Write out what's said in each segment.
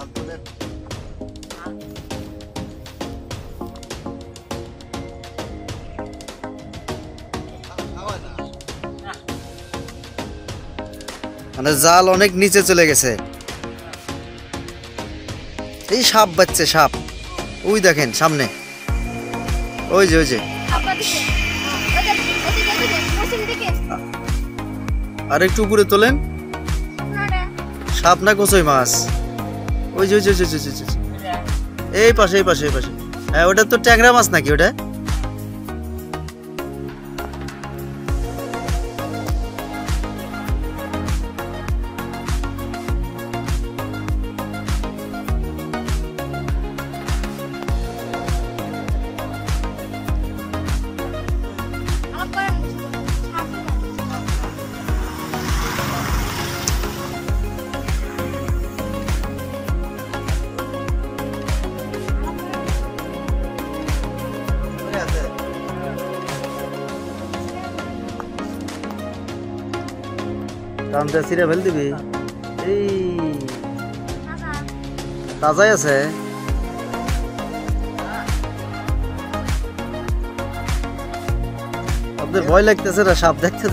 মানে জাল অনেক নিচে চলে গেছে। এই সাপ বাচ্চা, সাপ ওই দেখেন সামনে, ওই যে আর একটু উপরে তোলেন। সাপ না কচই মাছ, ওই যে এই পাশে। হ্যাঁ ওটা তো ট্যাংরা মাছ নাকি ওটা? টানটা ছিঁড়ে ফেল দিবি। এই তাজাই আছে। আপনাদের ভয় লাগতেছে না সাপ দেখতে?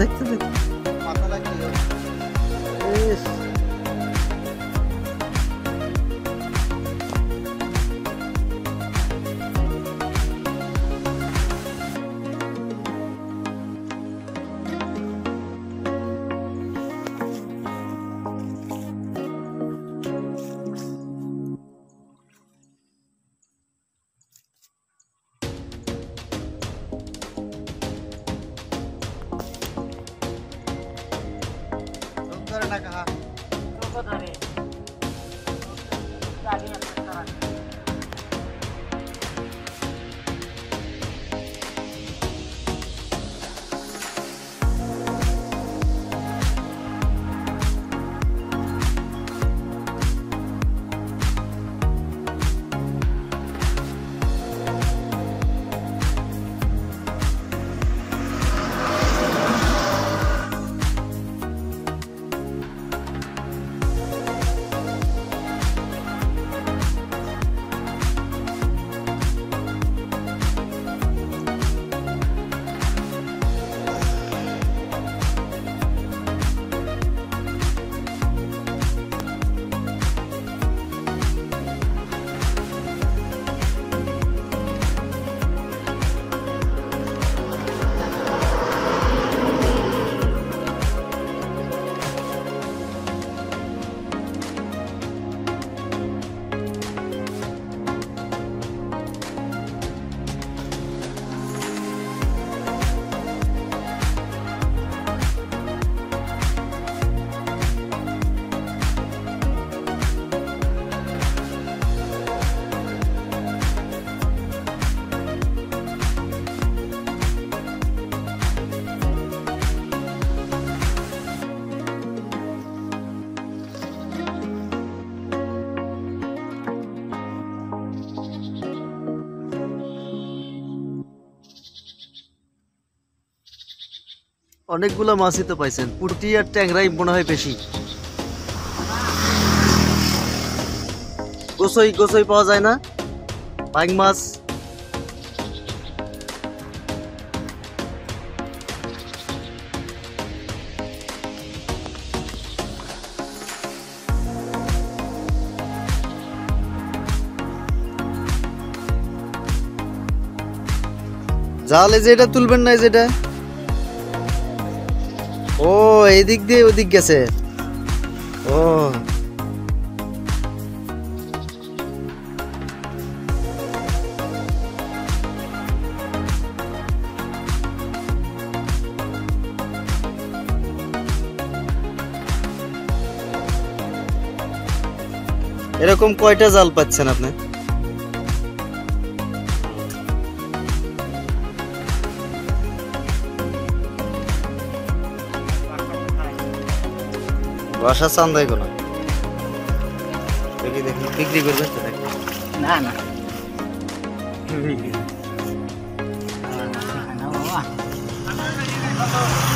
অনেকগুলো মাছই তো পাইছেন, পুঁটি আর ট্যাংরাই মনে হয় বেশি। গোসই পাওয়া যায় না? বাইং মাছ জাল এই যে এটা তুলবেন না, এই যেটা ও এদিক দিয়ে ওদিক গেছে। ও এরকম কয়টা জাল পাচ্ছেন আপনি? বাসা চান্দাই কোনো দেখি বিক্রি করবেন তো? না না